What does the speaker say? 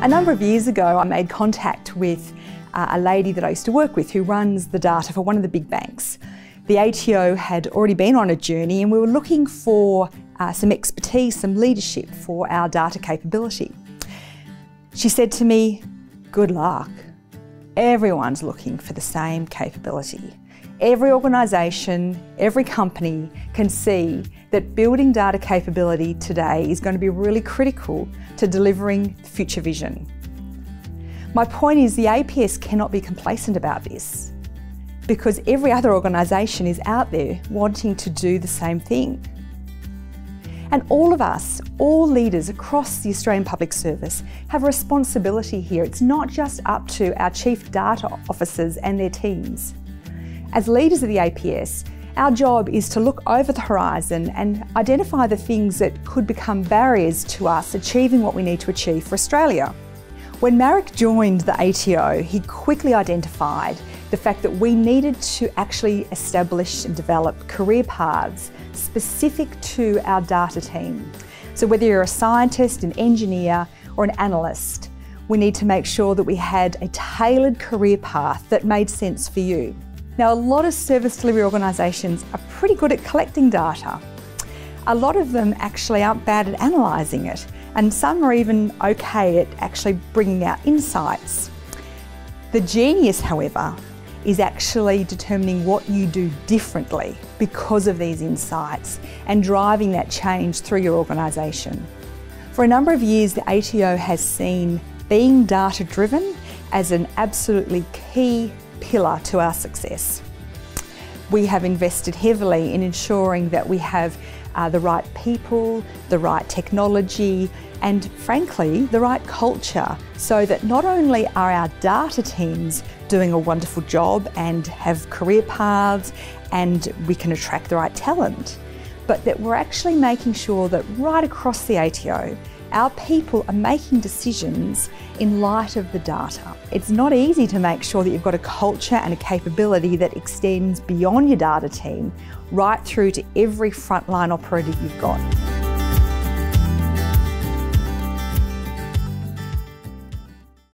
A number of years ago, I made contact with a lady that I used to work with who runs the data for one of the big banks. The ATO had already been on a journey and we were looking for some expertise, some leadership for our data capability. She said to me, "Good luck. Everyone's looking for the same capability. Every organisation, every company can see that building data capability today is going to be really critical to delivering future vision." My point is the APS cannot be complacent about this because every other organisation is out there wanting to do the same thing. And all of us, all leaders across the Australian Public Service, have a responsibility here. It's not just up to our chief data officers and their teams. As leaders of the APS, our job is to look over the horizon and identify the things that could become barriers to us achieving what we need to achieve for Australia. When Marek joined the ATO, he quickly identified the fact that we needed to actually establish and develop career paths specific to our data team. So whether you're a scientist, an engineer, or an analyst, we need to make sure that we had a tailored career path that made sense for you. Now, a lot of service delivery organisations are pretty good at collecting data. A lot of them actually aren't bad at analysing it, and some are even okay at actually bringing out insights. The genius, however, is actually determining what you do differently because of these insights and driving that change through your organisation. For a number of years, the ATO has seen being data-driven as an absolutely key pillar to our success. We have invested heavily in ensuring that we have the right people, the right technology, and frankly, the right culture, so that not only are our data teams doing a wonderful job and have career paths and we can attract the right talent, but that we're actually making sure that right across the ATO, our people are making decisions in light of the data. It's not easy to make sure that you've got a culture and a capability that extends beyond your data team right through to every frontline operative you've got.